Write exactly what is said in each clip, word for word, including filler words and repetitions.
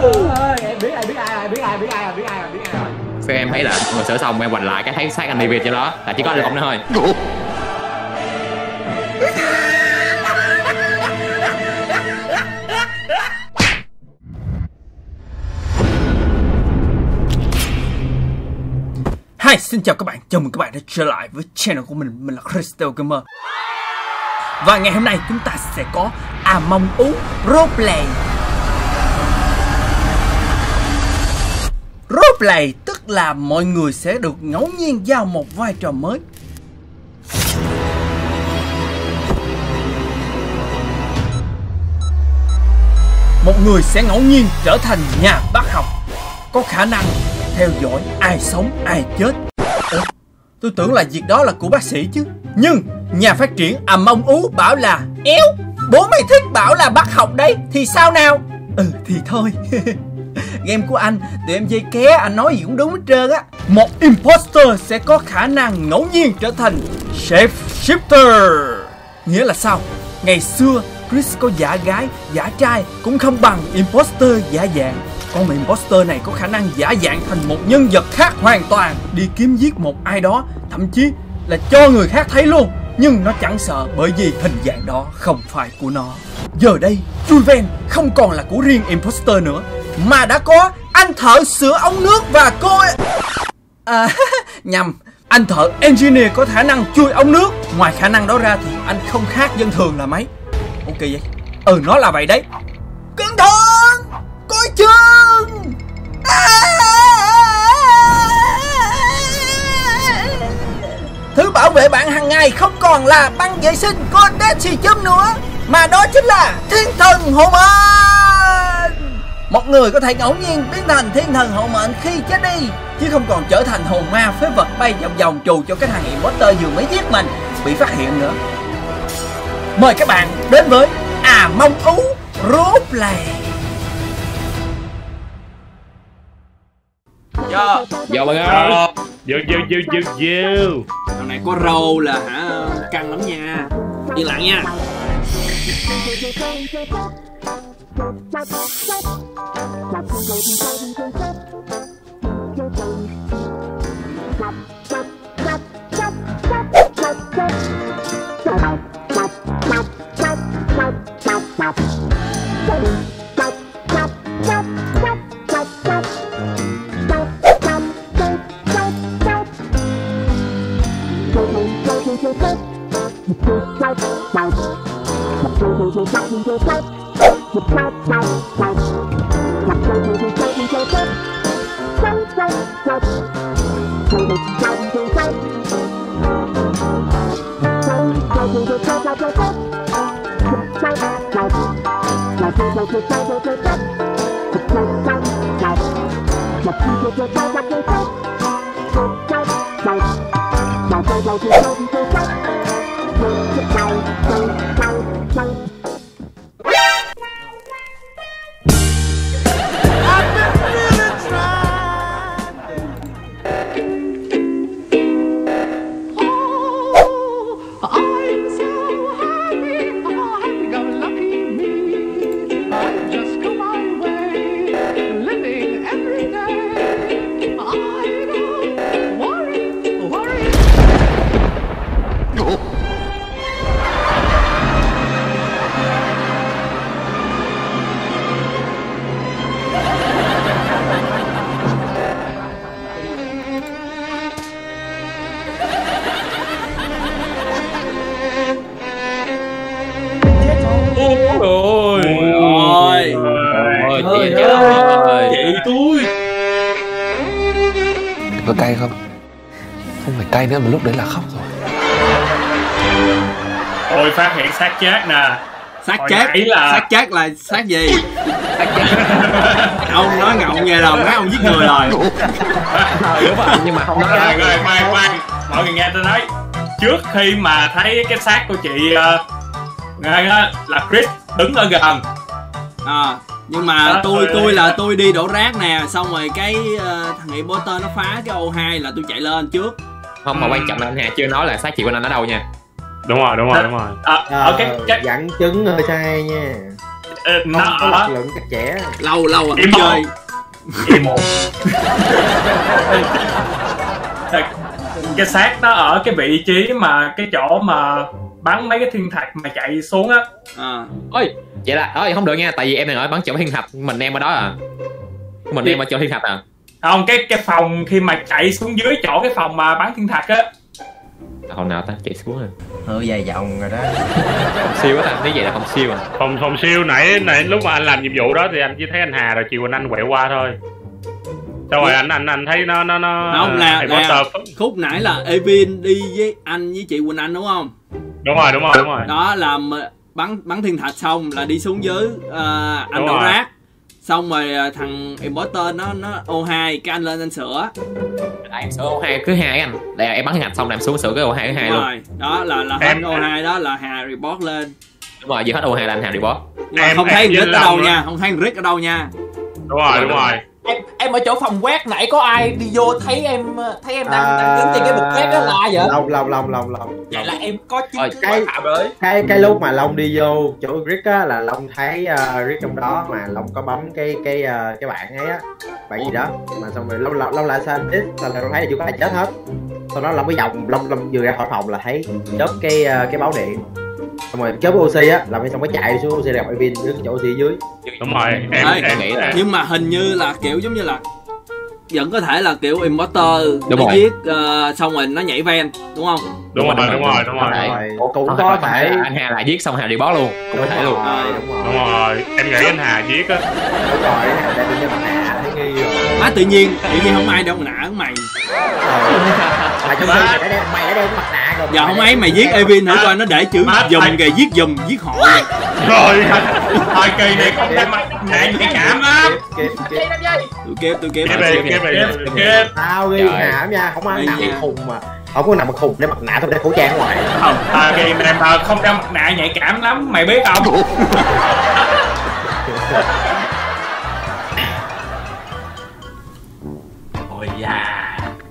Em biết ai biết ai rồi, biết ai biết ai rồi, biết ai rồi, biết ai rồi. Phía em thấy là người sửa xong em quành lại cái thấy xác anh David cho đó là chỉ có anh Long nữa thôi. Hi, xin chào các bạn, chào mừng các bạn đã trở lại với channel của mình, mình là Crystal Gamer. Và ngày hôm nay chúng ta sẽ có Among Us Roleplay. Roleplay tức là mọi người sẽ được ngẫu nhiên giao một vai trò mới. Một người sẽ ngẫu nhiên trở thành nhà bác học, có khả năng theo dõi ai sống ai chết. Ủa, tôi tưởng là việc đó là của bác sĩ chứ. Nhưng nhà phát triển Among Us bảo là éo, bố mày thích bảo là bác học đấy, thì sao nào? Ừ thì thôi. Game của anh, tụi em dây ké, anh nói gì cũng đúng hết trơn á. Một imposter sẽ có khả năng ngẫu nhiên trở thành shape shifter. Nghĩa là sao? Ngày xưa Chris có giả gái, giả trai cũng không bằng imposter giả dạng. Con imposter này có khả năng giả dạng thành một nhân vật khác hoàn toàn, đi kiếm giết một ai đó, thậm chí là cho người khác thấy luôn. Nhưng nó chẳng sợ bởi vì hình dạng đó không phải của nó. Giờ đây, Juven không còn là của riêng imposter nữa, mà đã có anh thợ sửa ống nước và cô... À, nhầm, anh thợ engineer có khả năng chui ống nước. Ngoài khả năng đó ra thì anh không khác dân thường là mấy. Ok vậy? Ừ, nó là vậy đấy. Cẩn thận! Coi chừng! À! Thứ bảo vệ bạn hàng ngày không còn là băng vệ sinh có Deathstorm nữa, mà đó chính là thiên thần hộ mệnh. Một người có thể ngẫu nhiên biến thành thiên thần hộ mệnh khi chết đi, chứ không còn trở thành hồn ma phế vật bay vòng vòng trù cho cái thằng imposter vừa mới giết mình bị phát hiện nữa. Mời các bạn đến với Among Us Roleplay. Yo, Vô bạn ơi. Vô vô vô vô vô. Thằng này có râu là hả, căng lắm nha. Yên lặng nha. Ôi Ôi Ôi ơi, chị ơi. chị tôi. Có cay không? Không phải cay nữa mà lúc đấy là khóc rồi. Ôi phát hiện xác chết nè. Xác Hồi chết nãy là- xác chết là xác gì? Ông nói ngọng nghe đầu nói ông giết người rồi. Đúng rồi, nhưng mà không nói. Rồi rồi khoan khoan, mọi người nghe tôi nói. Trước khi mà thấy cái xác của chị uh, ngay á là Chris đứng ở gần. À, nhưng mà Đó, tôi rồi, tôi rồi. là tôi đi đổ rác nè, xong rồi cái uh, thằng imposter nó phá cái ô hai là tôi chạy lên trước. Không, mà quan trọng là anh Hà chưa nói là xác chị của anh ở đâu nha. Đúng rồi đúng rồi đúng rồi. À, Ờ, ở cái, cái dẫn chứng hơi sai nha. nó có ở lực lượng chặt chẽ. Lâu lâu rồi Im không một. chơi. Im một. Cái xác nó ở cái vị trí mà cái chỗ mà bắn mấy cái thiên thạch mà chạy xuống á. À. Ôi vậy là ơi không được nha, tại vì em đang ở bắn chỗ thiên thạch, mình em ở đó à, mình em ở chỗ thiên thạch à. Không, cái cái phòng khi mà chạy xuống dưới chỗ cái phòng mà bắn thiên thạch á. Hôm nào ta chạy xuống rồi. Hơi dài dòng rồi đó. Phòng siêu á ta, nếu vậy là phòng siêu à. Phòng phòng siêu nãy nãy lúc mà anh làm nhiệm vụ đó thì anh chỉ thấy anh Hà rồi chiều anh anh quẹo qua thôi. Sao rồi anh anh anh thấy nó nó nó Không là, uh, là khúc nãy là Evin đi với anh với chị Quỳnh Anh đúng không? Đúng rồi đúng rồi đúng rồi. Đó là bắn bắn thiên thạch xong là đi xuống dưới uh, anh Đúng đổ rồi. rác. Xong rồi thằng imposter nó nó ô hai cái anh lên anh sửa. À, em sửa ô hai cứ hai anh. Đây em bắn thiên thạch xong là em xuống sửa cái ô hai thứ hai luôn. Rồi, đó là là Em- hết ô hai đó là Hà report lên. Đúng rồi, vừa hết ô hai là anh Hà report. Nhưng mà Em- không em thấy với Rick ở đâu Long nha, á. không thấy Rick ở đâu nha. Đúng rồi đúng rồi. em em ở chỗ phòng quét nãy có ai đi vô thấy em thấy em đang, À, đang đứng trên cái bục quét đó là ai vậy? Long Long Long Long Long. Vậy là em có chứng Ôi, cứ cái- ngoại phạm rồi. cái cái lúc mà Long đi vô chỗ Rick á là Long thấy uh, Rick trong đó mà Long có bấm cái cái uh, cái bảng ấy á, bảng gì đó mà xong rồi Long Long, Long lại sao chết, xong rồi Long thấy là chưa có ai chết hết. Sau đó Long cái vòng Long Long vừa ra khỏi phòng là thấy chớp cái uh, cái báo điện, xong rồi chớp oxy á, làm xong mới chạy xuống oxy gặp Evin đứng chỗ oxy dưới. Đúng rồi. Em Ê, em nghĩ là- Nhưng mà hình như là kiểu giống như là vẫn có thể là kiểu imposter Đúng nó rồi. giết uh, xong rồi nó nhảy ven đúng không? đúng rồi đúng rồi đúng rồi. Đấy. Rồi cũng Không, có không thể. là anh Hà là giết xong Hà report luôn, cũng có thể luôn. rồi, đúng Đúng rồi rồi. Em nghĩ anh Hà giết á. đúng rồi, tại vì cái mặt nạ thấy nghi rồi. Má tự nhiên tự nhiên không ai đeo mặt nạ của mày. Mà trong khi mày đã đeo mày đã đeo cái mặt nạ rồi. Giờ không ấy mày giết Evin thử coi nó để chữ Má, dùm mày- kìa, giết dùm giết họ kìa. Rồi. Thời kỳ này không đem mặt nạ nhạy cảm lắm. Kịp kịp kịp. Tôi kêu tôi kêu Kịp bà đi, kêu kịp đi, Kịp, kịp đi. kịp. Tao ghi Trời. hàm nha, không ai Ây nằm da. khùng mà. Không có nằm khùng để mặt nạ, tôi để khẩu trang ngoài. Không, thời kỳ này mà không đeo mặt nạ nhạy cảm lắm, mày biết không? Ôi da.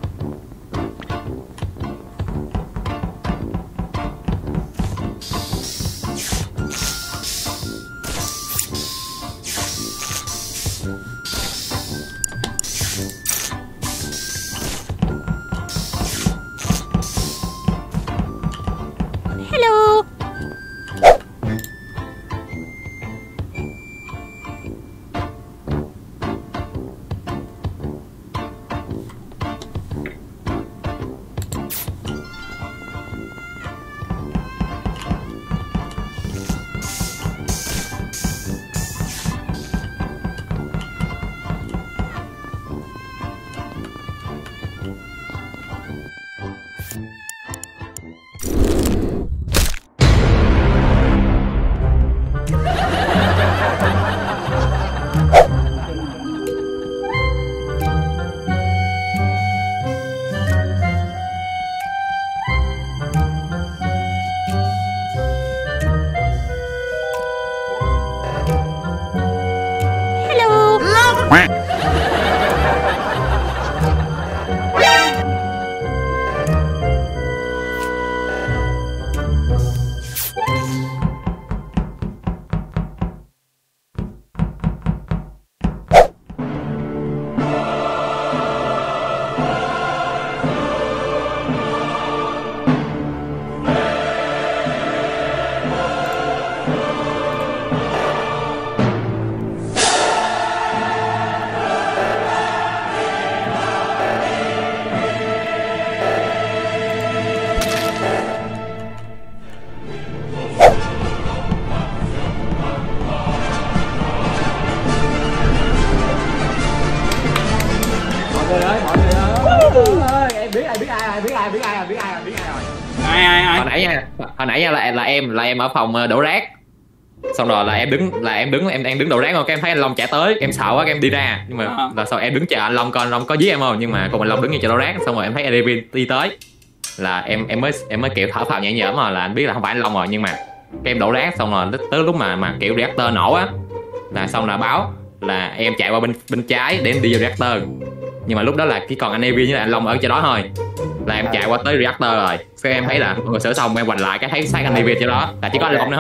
Ai ai ai? Hồi nãy nha, hồi nãy nha là là em là em ở phòng ờ, đổ rác. Xong rồi là em đứng là em đứng em đang đứng đổ rác rồi, cái em thấy anh Long chạy tới, cái em sợ quá, cái em đi ra, nhưng mà À. là sau em đứng chờ anh Long coi anh Long có giết em không, nhưng mà còn anh Long đứng ngay chỗ đổ rác, xong rồi em thấy Edwin đi tới, là em em mới em mới kiểu thở phào nhẹ nhõm mà là anh biết là không phải anh Long rồi, nhưng mà cái em đổ rác xong rồi tới lúc mà mà kiểu reactor nổ á, là xong là báo là em chạy qua bên bên trái để em đi vào reactor, nhưng mà lúc đó là chỉ còn anh Edwin với anh Long ở chỗ đó thôi, là em chạy qua tới reactor rồi, sau em thấy là mọi người sửa xong em quành lại cái thấy xác anh Edwin chỗ đó, là chỉ có anh Long nữa thôi.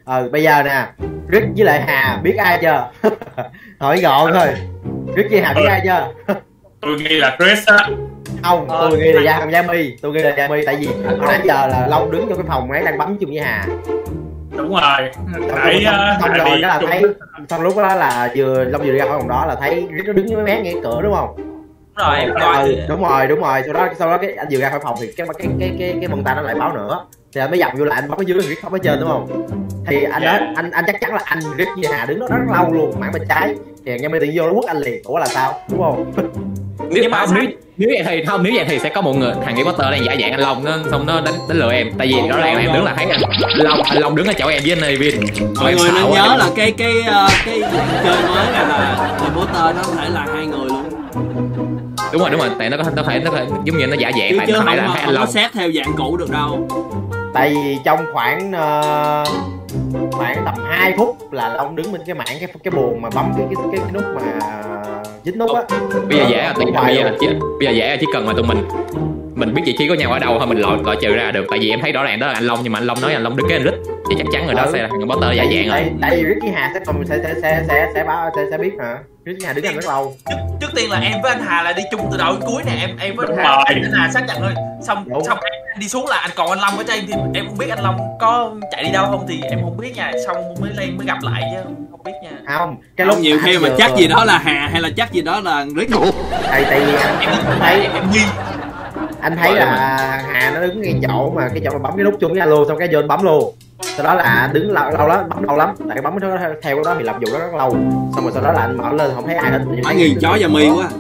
Ờ bây giờ nè, Rick với lại Hà biết ai chưa? Hỏi gọn thôi. Rick với Hà biết ai chưa? Tôi nghĩ là Chris á. Không, Ờ, tôi nghĩ là Gia Jamie, tôi nghĩ là Jamie tại vì hồi nãy giờ là Long đứng trong cái phòng ấy đang bấm chung với Hà. Đúng rồi. Xong Thấy xong- xong Hải rồi đi đó là chung- thấy xong lúc đó là vừa Long vừa đi ra khỏi phòng đó là thấy Rick nó đứng với mé ngay cửa đúng không? Đúng rồi, em Ừ, coi. đúng rồi đúng rồi sau đó sau đó cái anh vừa ra khỏi phòng thì cái cái cái cái cái vân tay nó lại báo nữa thì anh mới dập vô lại anh bấm ở dưới Rick bấm ở trên đúng không? Thì anh Dạ. nói anh anh chắc chắn là anh Rick với Hà đứng đó rất lâu luôn mảng bên trái thì nghe tự vô nó quất anh liền. Ủa là sao đúng không? Nếu Nhưng mà không, sao- nếu nếu vậy thì không nếu vậy thì sẽ có một người thằng Harry Potter đang giả dạng anh Long nó xong nó đánh đánh lừa em tại vì rõ ràng là em đứng là thấy anh Long anh Long đứng ở chỗ em với anh Evin. Mọi người nên nhớ là cái cái ờ, cái chơi mới này là Harry Potter nó có thể là hai người luôn. Đúng rồi đúng rồi tại nó có nó phải nó phải giống như nó giả dạng Chứ tại chứ nó không, phải là thấy anh không có Long. xét theo dạng cũ được đâu. Tại vì trong khoảng ờ, khoảng tầm hai phút là Long đứng bên cái mảng cái cái buồng mà bấm cái cái cái, cái nút mà dính nút á. Bây giờ dễ là Đúng bây giờ rồi. chỉ, bây giờ dễ là chỉ cần mà tụi mình mình biết vị trí của nhau ở đâu thôi mình loại loại trừ ra được tại vì em thấy rõ ràng đó là anh Long nhưng mà anh Long nói anh Long đứng kế anh Rít thì chắc chắn rồi đó Ừ. sẽ là thằng Potter giả dạng rồi. Tại, tại vì Rick với Hà sẽ còn sẽ sẽ sẽ sẽ sẽ báo sẽ, sẽ biết hả? Rick với Hà đứng gần rất lâu. Trước, trước tiên là em với anh Hà là đi chung từ đầu đến cuối nè, em em với anh Đúng Hà, rồi. anh Hà xác nhận thôi. Xong Đúng. xong em đi xuống là anh còn anh Long ở trên thì em không biết anh Long có chạy đi đâu không thì em không biết nha, xong mới lên mới gặp lại chứ không biết nha. Không, cái Không, nhiều anh khi mà vừa- chắc gì đó là Hà hay là chắc gì đó là Rick. tại tại vì anh, Em anh thấy em, em nghi. anh thấy là Hà nó đứng ngay chỗ mà cái chỗ mà bấm cái nút chung với anh luôn xong cái vô anh bấm luôn. Sau đó là đứng lâu, lâu lắm bấm lâu lắm tại cái bấm nó theo cái đó thì làm vụ đó rất lâu xong rồi sau đó là anh mở lên không thấy ai hết. Phải nghiền chó và mi quá.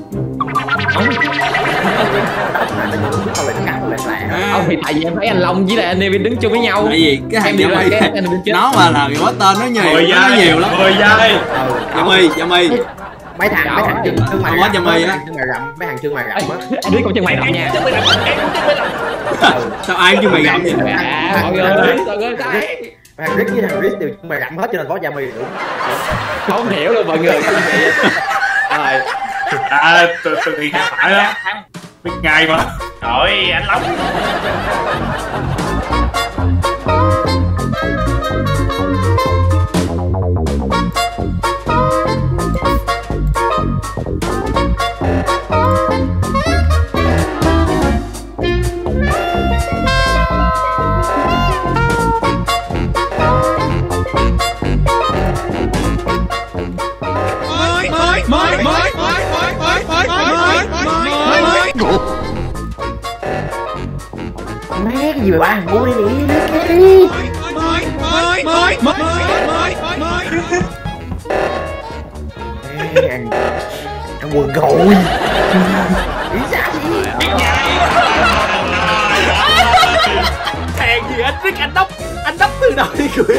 Không lại cắt lại lại. À, Không thì tại vì em thấy anh Long với lại anh Evin đứng chung với nhau. tại vì cái Em hàng đi dạ ra mi cái anh Evin chết. nó mà là Harry Potter nó nhiều mười nó giây nhiều lắm. mười giây. Dạ mi dạ mi Mấy thằng mấy thằng chân chân mày Không có rậm Jamie á, á. chân mày rậm mấy thằng chân mày rậm á. Anh Rít con chân mày rộng nha. Sao ai chứ mày gặm vậy? À, mọi người mọi người thấy Thằng Rick với thằng Rick đều chân mày rậm hết cho nên có Jamie đúng. không hiểu luôn mọi người. Rồi À, tôi tôi nghĩ là phải đó. Biết ngay mà. Trời anh Long. Má cái gì mà ba thằng ngu đi đi đi đi. Ê, ăn ăn quần rồi. Ý sao vậy? Hèn gì anh Rick anh đốc anh đốc từ đầu đi cười.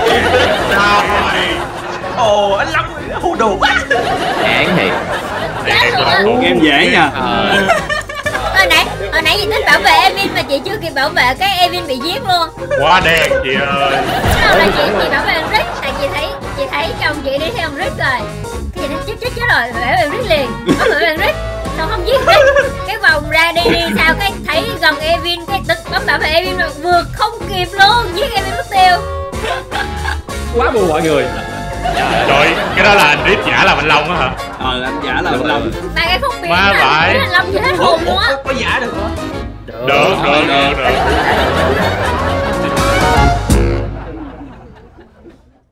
Ồ anh Long hù đồ quá. án thì Em dễ nha. ờ, Hồi nãy, hồi nãy chị thích bảo vệ Evin mà chị chưa kịp bảo vệ cái Evin bị giết luôn. Quá đen chị ơi. Cái đầu là chị, chị bảo vệ ông Rick, tại chị thấy chị thấy chồng chị đi theo ông Rick rồi. Cái chị nói chết chết chết rồi, bảo vệ ông Rick liền, bảo vệ ông Rick. Xong không giết Rick, cái vòng ra đi đi sao cái thấy gần Evin cái tức bấm bảo vệ Evin rồi vừa không kịp luôn, giết Evin mất tiêu. quá buồn mọi người. Trời, cái đó là anh Rít giả làm anh Long á hả? Ờ anh giả là anh Long. Mà cái khúc biển Má là vãi. anh Long chưa hết hồn luôn á. Có giả được hả? Được Được, được, được, được.